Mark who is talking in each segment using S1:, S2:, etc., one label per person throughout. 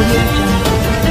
S1: Audio Jungle.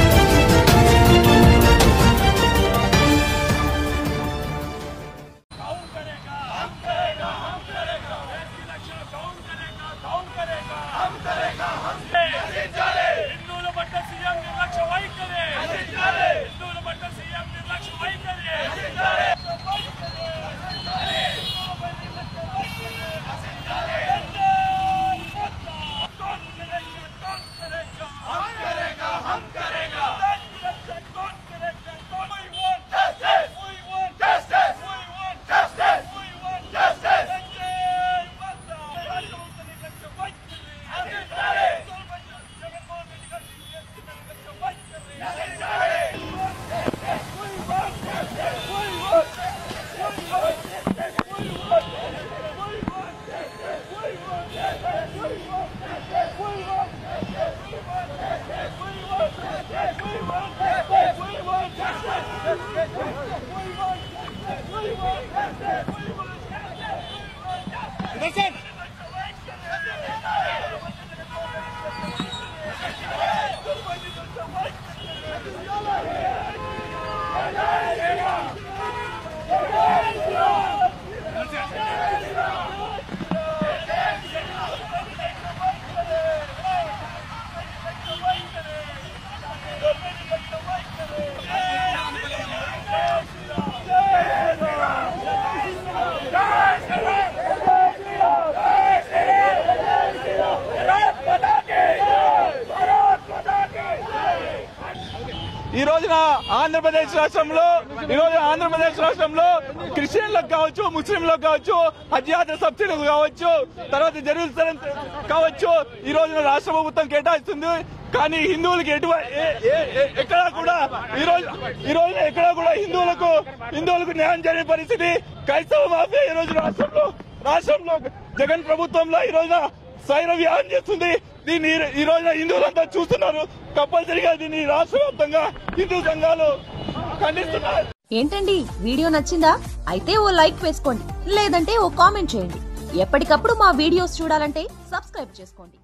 S2: ఈ రోజున ఆంధ్రప్రదేశ్ రాష్ట్రంలో క్రిస్టియన్లకు కావచ్చు, ముస్లింలకు కావచ్చు, హజ్ యాత్ర సబ్సిడీలు కావచ్చు, తర్వాత జెరూసలేం కావచ్చు, ఈ రోజున రాష్ట్ర ప్రభుత్వం కేటాయిస్తుంది. కానీ హిందువులకి ఎక్కడా కూడా ఈ రోజున ఎక్కడా కూడా హిందువులకు న్యాయం జరిగిన పరిస్థితి. క్రైస్తవ మాఫియా ఈ రోజు రాష్ట్రంలో జగన్ ప్రభుత్వంలో ఈ రోజున సైర వ్యాహం చేస్తుంది. దీన్ని ఈ రోజున హిందువులంతా చూస్తున్నారు. కంపల్సరిగా దీన్ని రాష్ట్ర వ్యాప్తంగా హిందూ సంఘాలు ఖండిస్తున్నారు.
S3: ఏంటండి, వీడియో నచ్చిందా? అయితే ఓ లైక్ వేసుకోండి, లేదంటే ఓ కామెంట్ చేయండి. ఎప్పటికప్పుడు మా వీడియోస్ చూడాలంటే సబ్స్క్రైబ్ చేసుకోండి.